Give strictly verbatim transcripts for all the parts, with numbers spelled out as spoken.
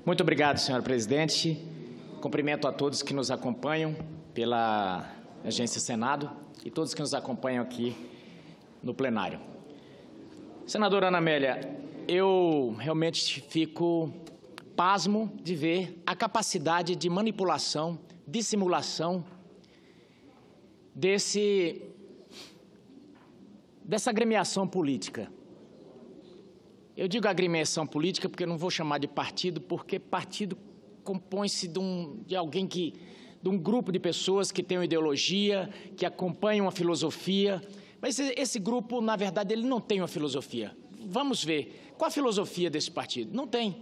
Muito obrigado, senhora presidente. Cumprimento a todos que nos acompanham pela Agência Senado e todos que nos acompanham aqui no plenário. Senadora Ana Amélia, eu realmente fico pasmo de ver a capacidade de manipulação, dissimulação desse, dessa agremiação política. Eu digo agremiação política porque eu não vou chamar de partido, porque partido compõe-se de, um, de alguém que, de um grupo de pessoas que tem uma ideologia, que acompanham uma filosofia, mas esse grupo, na verdade, ele não tem uma filosofia. Vamos ver, qual a filosofia desse partido? Não tem.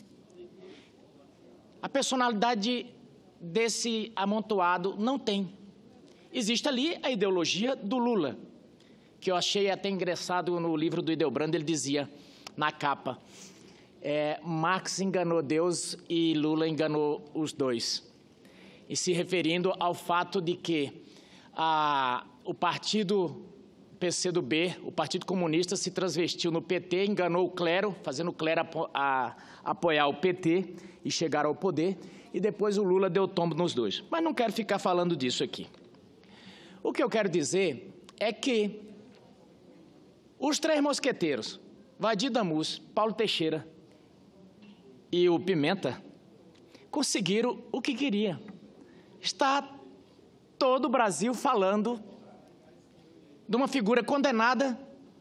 A personalidade desse amontoado não tem. Existe ali a ideologia do Lula, que eu achei até engraçado no livro do Hildebrando, ele dizia na capa, é, Marx enganou Deus e Lula enganou os dois. E se referindo ao fato de que a, o partido P C do B, o Partido Comunista, se transvestiu no P T, enganou o clero, fazendo o clero apo a, apoiar o P T e chegar ao poder, e depois o Lula deu tombo nos dois. Mas não quero ficar falando disso aqui. O que eu quero dizer é que os três mosqueteiros, Vadir Damus, Paulo Teixeira e o Pimenta, conseguiram o que queria. Está todo o Brasil falando de uma figura condenada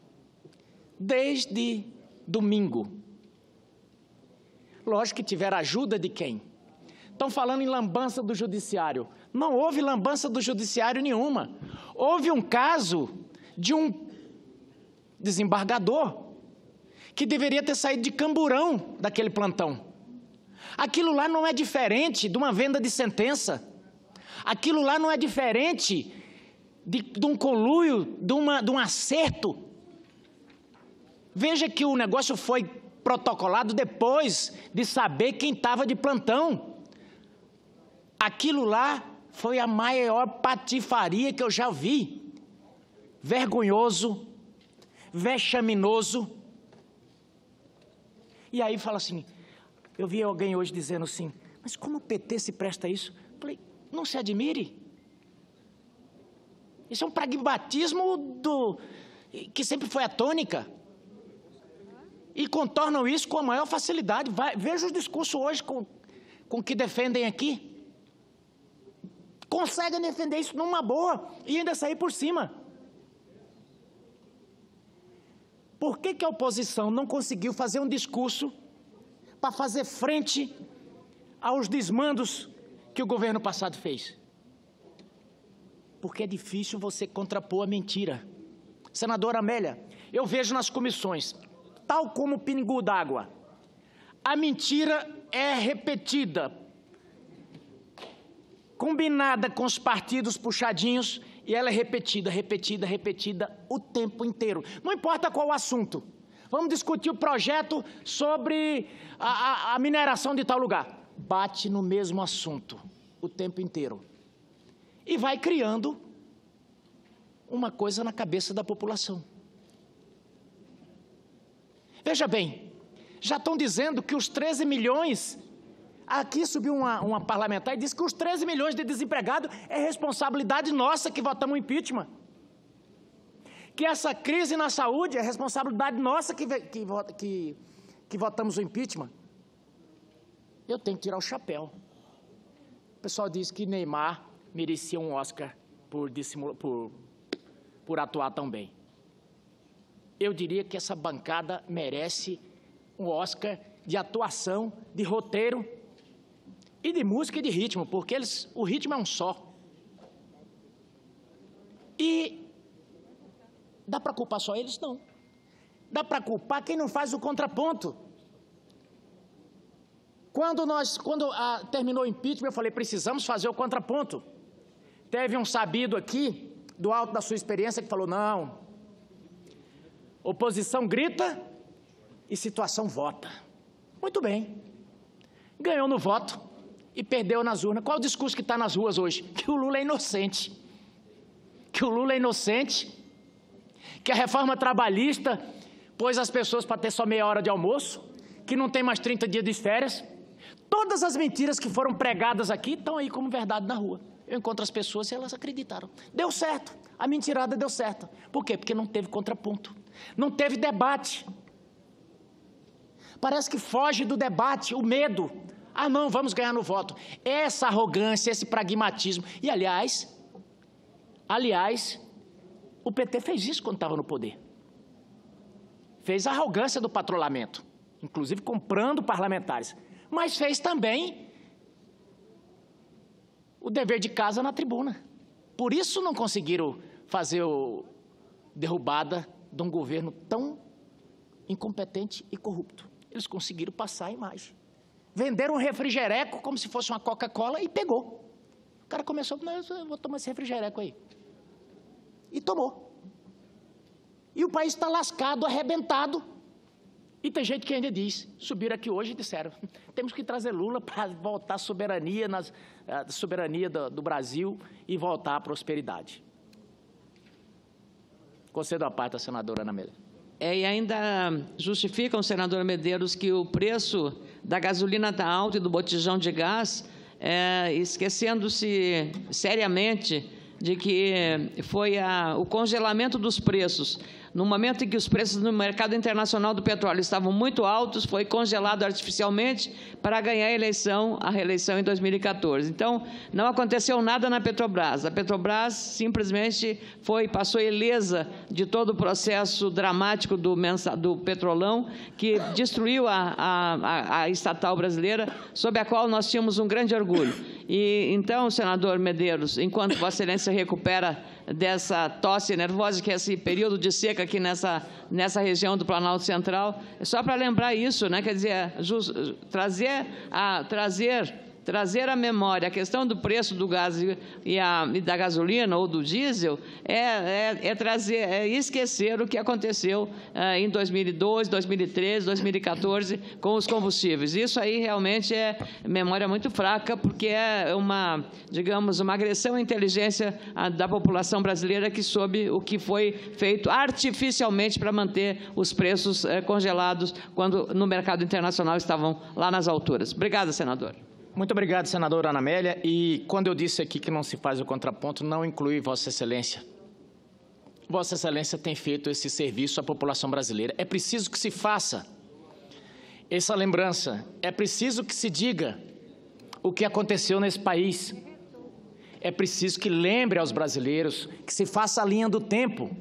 desde domingo. Lógico que tiveram ajuda de quem? Estão falando em lambança do judiciário. Não houve lambança do judiciário nenhuma. Houve um caso de um desembargador que deveria ter saído de Camburão daquele plantão. Aquilo lá não é diferente de uma venda de sentença. Aquilo lá não é diferente de, de um conluio, de, uma, de um acerto. Veja que o negócio foi protocolado depois de saber quem estava de plantão. Aquilo lá foi a maior patifaria que eu já vi. Vergonhoso, vexaminoso. E aí fala assim, eu vi alguém hoje dizendo assim, mas como o P T se presta a isso? Eu falei, não se admire. Isso é um pragmatismo do, que sempre foi a tônica. E contornam isso com a maior facilidade. Vai, veja os discursos hoje com, com que defendem aqui. Conseguem defender isso numa boa e ainda sair por cima. Por que que a oposição não conseguiu fazer um discurso para fazer frente aos desmandos que o governo passado fez? Porque é difícil você contrapor a mentira. Senadora Amélia, eu vejo nas comissões, tal como o pingu d'água, a mentira é repetida, combinada com os partidos puxadinhos, e ela é repetida, repetida, repetida o tempo inteiro. Não importa qual o assunto. Vamos discutir o projeto sobre a, a, a mineração de tal lugar. Bate no mesmo assunto o tempo inteiro. E vai criando uma coisa na cabeça da população. Veja bem, já estão dizendo que os treze milhões... Aqui subiu uma, uma parlamentar e disse que os treze milhões de desempregados é responsabilidade nossa que votamos o impeachment. Que essa crise na saúde é responsabilidade nossa que, que, que, que votamos o impeachment. Eu tenho que tirar o chapéu. O pessoal diz que Neymar merecia um Oscar por, por, por atuar tão bem. Eu diria que essa bancada merece um Oscar de atuação, de roteiro, e de música e de ritmo, porque eles, o ritmo é um só. E dá para culpar só eles? Não. Dá para culpar quem não faz o contraponto. Quando, nós, quando ah, terminou o impeachment, eu falei, precisamos fazer o contraponto. Teve um sabido aqui, do alto da sua experiência, que falou, não, oposição grita e situação vota. Muito bem. Ganhou no voto e perdeu nas urnas. Qual o discurso que está nas ruas hoje? Que o Lula é inocente. Que o Lula é inocente. Que a reforma trabalhista pôs as pessoas para ter só meia hora de almoço. Que não tem mais trinta dias de férias. Todas as mentiras que foram pregadas aqui estão aí como verdade na rua. Eu encontro as pessoas e elas acreditaram. Deu certo, a mentirada deu certo. Por quê? Porque não teve contraponto, não teve debate. Parece que foge do debate o medo. Ah, não, vamos ganhar no voto. Essa arrogância, esse pragmatismo. E, aliás, aliás, o P T fez isso quando estava no poder. Fez a arrogância do patrulhamento, inclusive comprando parlamentares. Mas fez também o dever de casa na tribuna. Por isso não conseguiram fazer a derrubada de um governo tão incompetente e corrupto. Eles conseguiram passar a imagem. Venderam um refrigereco como se fosse uma Coca-Cola e pegou. O cara começou, mas eu vou tomar esse refrigereco aí. E tomou. E o país está lascado, arrebentado. E tem gente que ainda diz, subiram aqui hoje e disseram, temos que trazer Lula para voltar à soberania, nas, a soberania do, do Brasil e voltar à prosperidade. Concedo a parte à senadora Ana Amélia. É, e ainda justificam, senador Medeiros, que o preço da gasolina está alto e do botijão de gás, é, esquecendo-se seriamente de que foi a, o congelamento dos preços. No momento em que os preços no mercado internacional do petróleo estavam muito altos, foi congelado artificialmente para ganhar a eleição, a reeleição em dois mil e quatorze. Então, não aconteceu nada na Petrobras. A Petrobras simplesmente foi, passou ilesa de todo o processo dramático do, mensa, do Petrolão, que destruiu a, a, a estatal brasileira, sob a qual nós tínhamos um grande orgulho. E, então, senador Medeiros, enquanto Vossa Excelência recupera dessa tosse nervosa, que é esse período de seca aqui nessa, nessa região do Planalto Central, é só para lembrar isso, né? Quer dizer, just, trazer, a, trazer, trazer à memória a questão do preço do gás e, a, e da gasolina ou do diesel é, é, é, trazer, é esquecer o que aconteceu é, em dois mil e doze, dois mil e treze, dois mil e quatorze com os combustíveis. Isso aí realmente é memória muito fraca, porque é uma, digamos, uma agressão à inteligência da população brasileira que soube o que foi feito artificialmente para manter os preços é, congelados quando no mercado internacional estavam lá nas alturas. Obrigada, senador. Muito obrigado, senadora Ana Amélia. E quando eu disse aqui que não se faz o contraponto, não inclui Vossa Excelência. Vossa Excelência tem feito esse serviço à população brasileira. É preciso que se faça essa lembrança. É preciso que se diga o que aconteceu nesse país. É preciso que lembre aos brasileiros, que se faça a linha do tempo.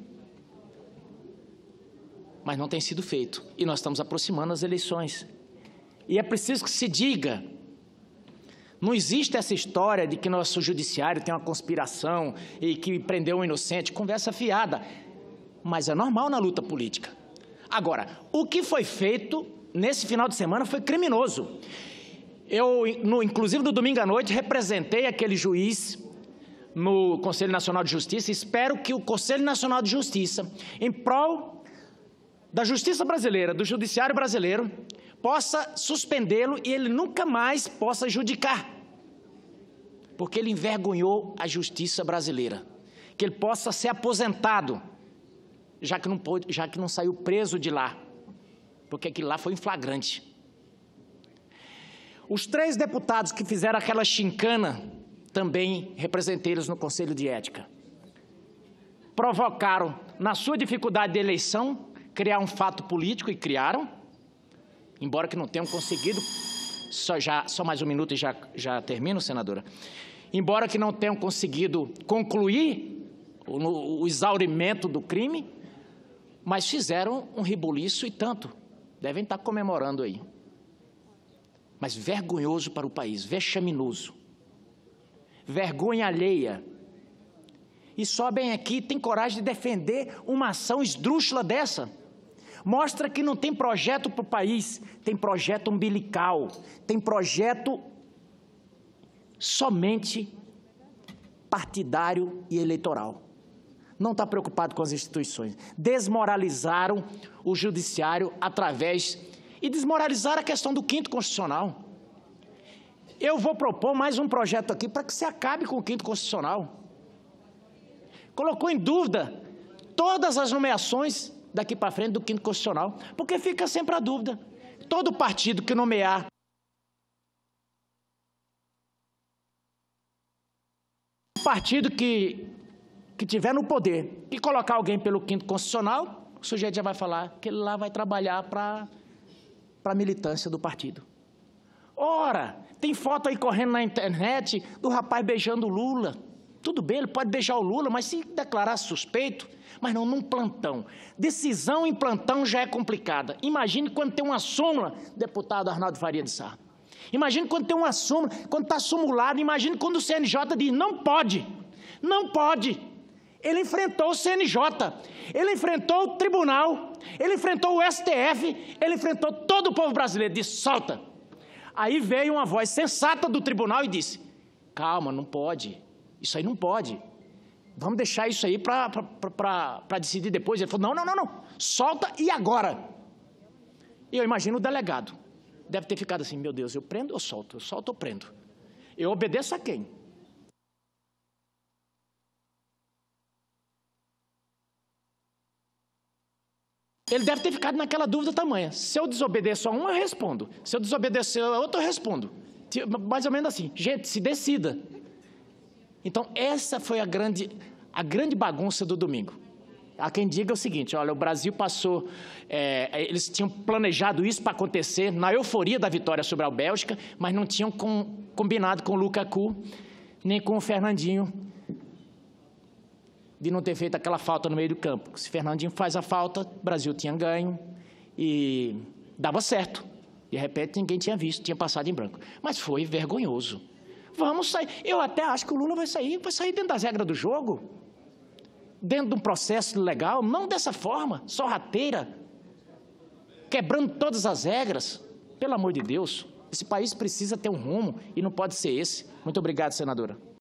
Mas não tem sido feito. E nós estamos aproximando as eleições. E é preciso que se diga. Não existe essa história de que nosso judiciário tem uma conspiração e que prendeu um inocente, conversa fiada, mas é normal na luta política. Agora, o que foi feito nesse final de semana foi criminoso. Eu, no, inclusive no domingo à noite, representei aquele juiz no Conselho Nacional de Justiça. Espero que o Conselho Nacional de Justiça, em prol da justiça brasileira, do judiciário brasileiro, possa suspendê-lo e ele nunca mais possa judicar, porque ele envergonhou a justiça brasileira. Que ele possa ser aposentado, já que não, pôde, já que não saiu preso de lá, porque aquilo lá foi em flagrante. Os três deputados que fizeram aquela chincana, também representei eles no Conselho de Ética, provocaram, na sua dificuldade de eleição, criar um fato político, e criaram, embora que não tenham conseguido, só, já, só mais um minuto e já, já termino, senadora, embora que não tenham conseguido concluir o, o exaurimento do crime, mas fizeram um rebuliço e tanto, devem estar comemorando aí. Mas vergonhoso para o país, vexaminoso, vergonha alheia. E sobem aqui, tem coragem de defender uma ação esdrúxula dessa. Mostra que não tem projeto para o país, tem projeto umbilical, tem projeto somente partidário e eleitoral. Não está preocupado com as instituições. Desmoralizaram o judiciário através... E desmoralizaram a questão do quinto constitucional. Eu vou propor mais um projeto aqui para que se acabe com o quinto constitucional. Colocou em dúvida todas as nomeações daqui para frente do quinto constitucional, porque fica sempre a dúvida. Todo partido que nomear partido que, que tiver no poder e colocar alguém pelo quinto constitucional, o sujeito já vai falar que ele lá vai trabalhar para a militância do partido. Ora, tem foto aí correndo na internet do rapaz beijando o Lula. Tudo bem, ele pode beijar o Lula, mas se declarar suspeito, mas não num plantão. Decisão em plantão já é complicada. Imagine quando tem uma súmula, deputado Arnaldo Faria de Sá. Imagine quando tem uma súmula, quando está sumulado, imagine quando o C N J diz, não pode, não pode. Ele enfrentou o C N J, ele enfrentou o tribunal, ele enfrentou o S T F, ele enfrentou todo o povo brasileiro, disse, solta. Aí veio uma voz sensata do tribunal e disse, calma, não pode, isso aí não pode. Vamos deixar isso aí para decidir depois. Ele falou, não, não, não, não, solta e agora? E eu imagino o delegado. Deve ter ficado assim, meu Deus, eu prendo ou solto? Eu solto ou prendo? Eu obedeço a quem? Ele deve ter ficado naquela dúvida tamanha. Se eu desobedeço a um, eu respondo. Se eu desobedecer a outro, eu respondo. Mais ou menos assim. Gente, se decida. Então, essa foi a grande, a grande bagunça do domingo. Há quem diga o seguinte, olha, o Brasil passou, é, eles tinham planejado isso para acontecer na euforia da vitória sobre a Bélgica, mas não tinham com, combinado com o Lukaku, nem com o Fernandinho, de não ter feito aquela falta no meio do campo. Se Fernandinho faz a falta, o Brasil tinha ganho e dava certo. De repente, ninguém tinha visto, tinha passado em branco. Mas foi vergonhoso. Vamos sair. Eu até acho que o Lula vai sair, vai sair dentro das regras do jogo. Dentro de um processo legal, não dessa forma, sorrateira, quebrando todas as regras. Pelo amor de Deus, esse país precisa ter um rumo e não pode ser esse. Muito obrigado, senadora.